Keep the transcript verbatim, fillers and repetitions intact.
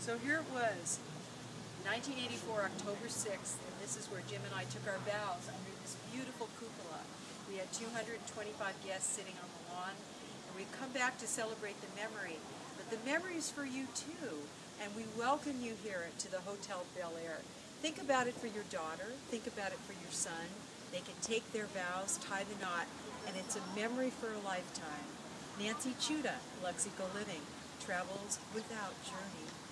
So here it was, nineteen eighty-four, October sixth, and this is where Jim and I took our vows under this beautiful cupola. We had two hundred twenty-five guests sitting on the lawn, and we've come back to celebrate the memory. But the memory is for you too, and we welcome you here to the Hotel Bel Air. Think about it for your daughter, think about it for your son. They can take their vows, tie the knot, and it's a memory for a lifetime. Nancy Chuda, LuxEcoLiving, travels without journey.